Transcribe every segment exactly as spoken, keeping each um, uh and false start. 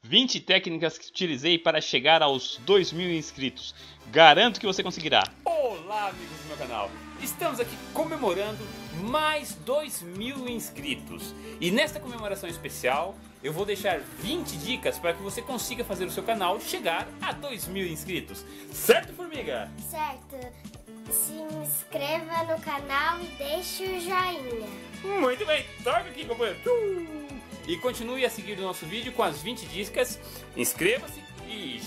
vinte técnicas que utilizei para chegar aos dois mil inscritos. Garanto que você conseguirá. Olá, amigos do meu canal. Estamos aqui comemorando mais dois mil inscritos. E nesta comemoração especial, eu vou deixar vinte dicas para que você consiga fazer o seu canal chegar a dois mil inscritos. Certo, Formiga? Certo. Se inscreva no canal e deixe o joinha. Muito bem, toca aqui, companheiro. E continue a seguir o nosso vídeo com as vinte dicas. Inscreva-se e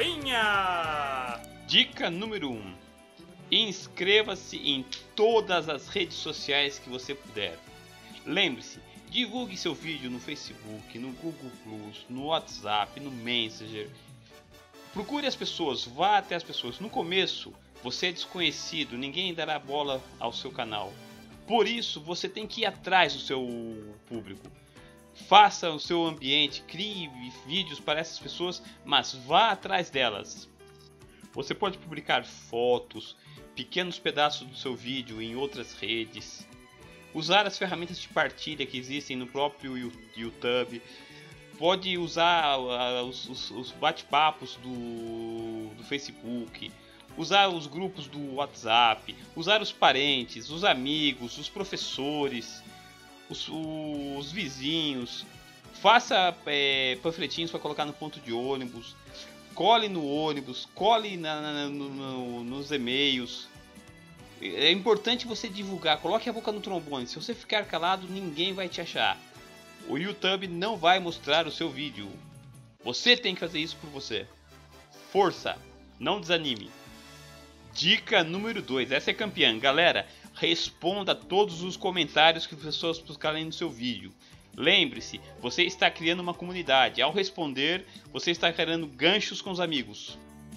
joinha! Dica número um. Inscreva-se em todas as redes sociais que você puder. Lembre-se, divulgue seu vídeo no Facebook, no Google Plus, no WhatsApp, no Messenger. Procure as pessoas, vá até as pessoas. No começo, você é desconhecido, ninguém dará bola ao seu canal. Por isso, você tem que ir atrás do seu público. Faça o seu ambiente, crie vídeos para essas pessoas, mas vá atrás delas. Você pode publicar fotos, pequenos pedaços do seu vídeo em outras redes. Usar as ferramentas de partilha que existem no próprio YouTube. Pode usar uh, os, os, os bate-papos do, do Facebook. Usar os grupos do WhatsApp. Usar os parentes, os amigos, os professores. Os, os vizinhos, faça é, panfletinhos para colocar no ponto de ônibus, cole no ônibus, cole na, na, no, no, nos e-mails. É importante você divulgar, coloque a boca no trombone. Se você ficar calado, ninguém vai te achar. O YouTube não vai mostrar o seu vídeo. Você tem que fazer isso por você. Força, não desanime. Dica número dois, essa é campeã, galera. Responda a todos os comentários que as pessoas buscarem no seu vídeo. Lembre-se, você está criando uma comunidade. Ao responder, você está criando ganchos com os amigos.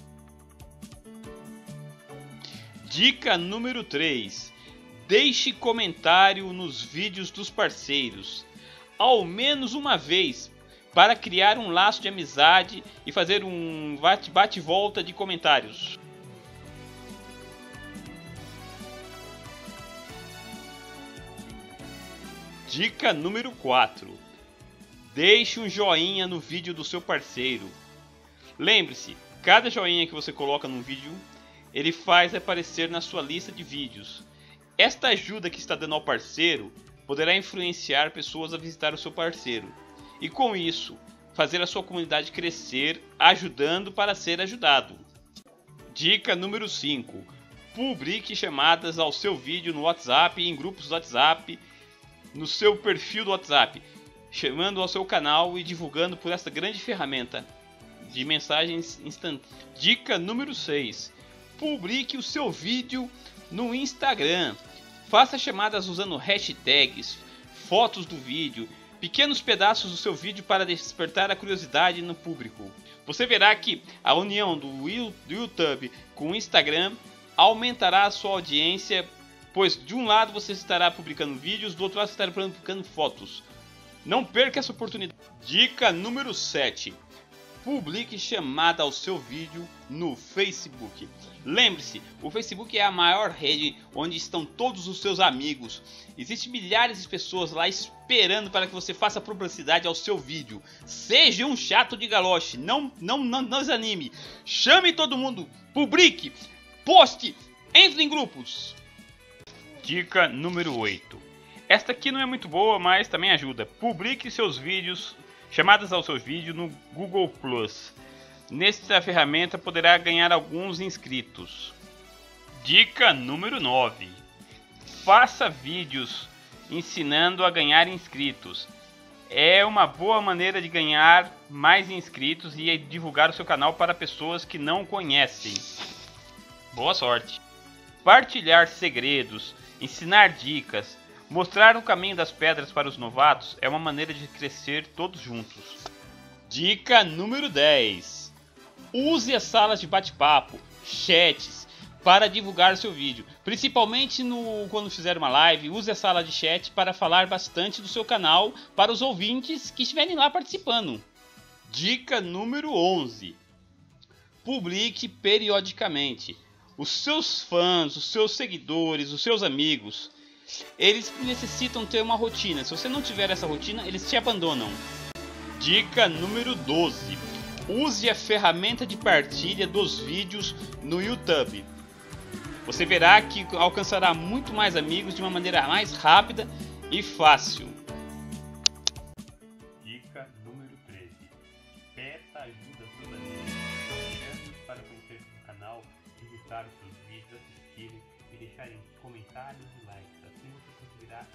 Dica número três. Deixe comentário nos vídeos dos parceiros. Ao menos uma vez, para criar um laço de amizade e fazer um bate-volta de comentários. Dica número quatro. Deixe um joinha no vídeo do seu parceiro. Lembre-se, cada joinha que você coloca num vídeo, ele faz aparecer na sua lista de vídeos. Esta ajuda que está dando ao parceiro poderá influenciar pessoas a visitar o seu parceiro. E com isso, fazer a sua comunidade crescer, ajudando para ser ajudado. Dica número cinco. Publique chamadas ao seu vídeo no WhatsApp e em grupos do WhatsApp, no seu perfil do WhatsApp, chamando ao seu canal e divulgando por essa grande ferramenta de mensagens instantâneas. Dica número seis. Publique o seu vídeo no Instagram. Faça chamadas usando hashtags, fotos do vídeo, pequenos pedaços do seu vídeo para despertar a curiosidade no público. Você verá que a união do YouTube com o Instagram aumentará a sua audiência, pois de um lado você estará publicando vídeos, do outro lado você estará publicando fotos. Não perca essa oportunidade. Dica número sete. Publique chamada ao seu vídeo no Facebook. Lembre-se, o Facebook é a maior rede onde estão todos os seus amigos. Existem milhares de pessoas lá esperando para que você faça publicidade ao seu vídeo. Seja um chato de galoche, não, não, não, não desanime. Chame todo mundo, publique, poste, entre em grupos. Dica número oito. Esta aqui não é muito boa, mas também ajuda. Publique seus vídeos, chamadas ao seu vídeo no Google Plus. Nesta ferramenta poderá ganhar alguns inscritos. Dica número nove. Faça vídeos ensinando a ganhar inscritos. É uma boa maneira de ganhar mais inscritos e divulgar o seu canal para pessoas que não conhecem. Boa sorte! Partilhar segredos, ensinar dicas, mostrar o caminho das pedras para os novatos é uma maneira de crescer todos juntos. Dica número dez. Use as salas de bate-papo, chats, para divulgar seu vídeo. Principalmente no, quando fizer uma live, use a sala de chat para falar bastante do seu canal para os ouvintes que estiverem lá participando. Dica número onze. Publique periodicamente. Os seus fãs, os seus seguidores, os seus amigos, eles necessitam ter uma rotina. Se você não tiver essa rotina, eles te abandonam. Dica número doze. Use a ferramenta de partilha dos vídeos no YouTube. Você verá que alcançará muito mais amigos de uma maneira mais rápida e fácil. Dica número treze. Peça ajuda dos amigos. Chame-os para conhecer o canal, visitar os seus vídeos, assistirem e deixarem comentários e likes. Assim você conseguirá.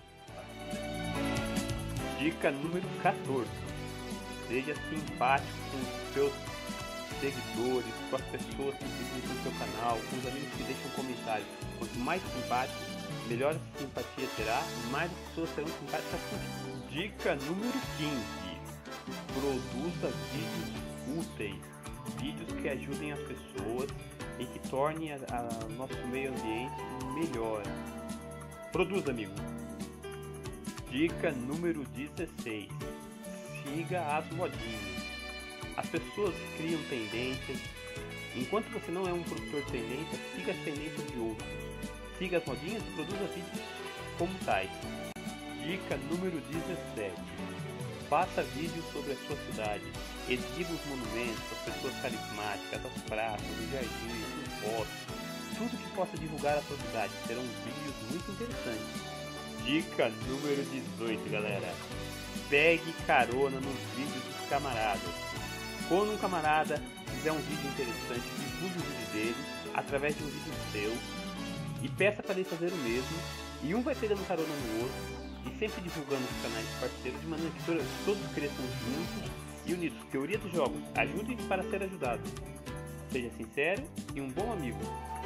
Dica número quatorze. Seja simpático com os seus seguidores, com as pessoas que visitam o seu canal, com os amigos que deixam comentários. Quanto mais simpático, melhor a simpatia terá e mais as pessoas serão simpáticas contigo. Dica número quinze. Produza vídeos úteis, vídeos que ajudem as pessoas e que tornem o nosso meio ambiente melhor. Produza, amigo. Dica número dezesseis. Siga as modinhas. As pessoas criam tendências. Enquanto você não é um produtor de tendências, siga as tendências de outros. Siga as modinhas e produza vídeos como tais. Dica número dezessete. Faça vídeos sobre a sua cidade. Exiba os monumentos, as pessoas carismáticas, as praças, os jardins, os bosques. Tudo que possa divulgar a sua cidade. Serão vídeos muito interessantes. Dica número dezoito, galera. Pegue carona nos vídeos dos camaradas. Quando um camarada fizer um vídeo interessante, divulgue o vídeo dele através de um vídeo seu e peça para ele fazer o mesmo. E um vai pegando carona no outro e sempre divulgando os canais parceiros de maneira que todos, todos cresçam juntos e unidos. Teoria dos jogos. Ajude para ser ajudado. Seja sincero e um bom amigo.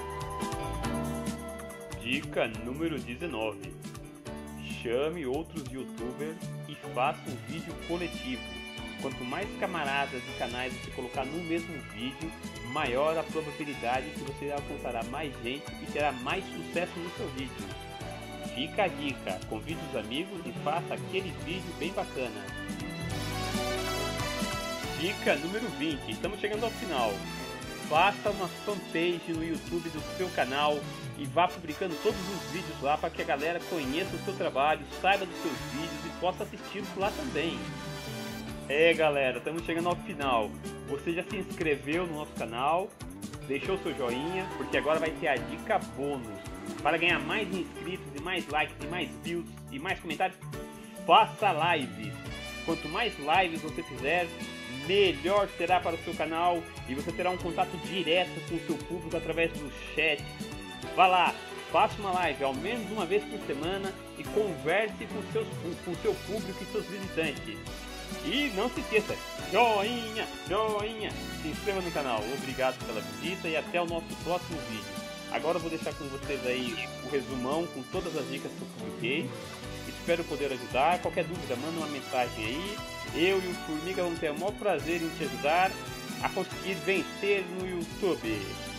Dica número dezenove. Chame outros youtubers e faça um vídeo coletivo. Quanto mais camaradas e canais você colocar no mesmo vídeo, maior a probabilidade que você alcançará mais gente e terá mais sucesso no seu vídeo. Fica a dica, convide os amigos e faça aquele vídeo bem bacana. Dica número vinte, estamos chegando ao final. Faça uma fanpage no YouTube do seu canal e vá publicando todos os vídeos lá para que a galera conheça o seu trabalho, saiba dos seus vídeos e possa assisti-los lá também. É, galera, estamos chegando ao final. Você já se inscreveu no nosso canal, deixou seu joinha, porque agora vai ter a dica bônus. Para ganhar mais inscritos e mais likes e mais views e mais comentários, faça lives. Quanto mais lives você fizer, melhor será para o seu canal e você terá um contato direto com o seu público através do chat. Vá lá, faça uma live ao menos uma vez por semana e converse com seus, com seu público e seus visitantes. E não se esqueça, joinha, joinha, se inscreva no canal. Obrigado pela visita e até o nosso próximo vídeo. Agora eu vou deixar com vocês aí o resumão com todas as dicas que eu publiquei. Espero poder ajudar. Qualquer dúvida, manda uma mensagem aí. Eu e o Formiga vamos ter o maior prazer em te ajudar a conseguir vencer no YouTube.